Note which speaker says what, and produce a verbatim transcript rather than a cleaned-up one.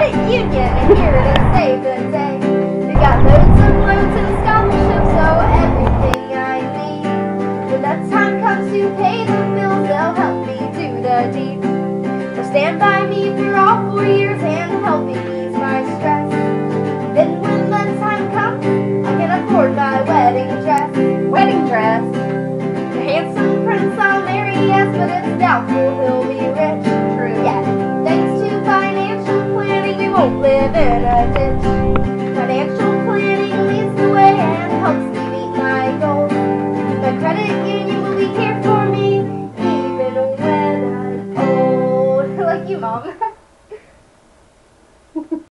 Speaker 1: credit union and here to save the day. They got loads and loads of scholarships, so everything I need. When the time comes to pay the bills, they'll help me do the deed. They'll stand by me through all four years and help me ease my stress. Then when the time comes, I can afford my wedding dress. Wedding dress? The handsome prince I'll marry, yes, but it's doubtful he'll be rich. True. Yeah, thanks to financial planning, we won't live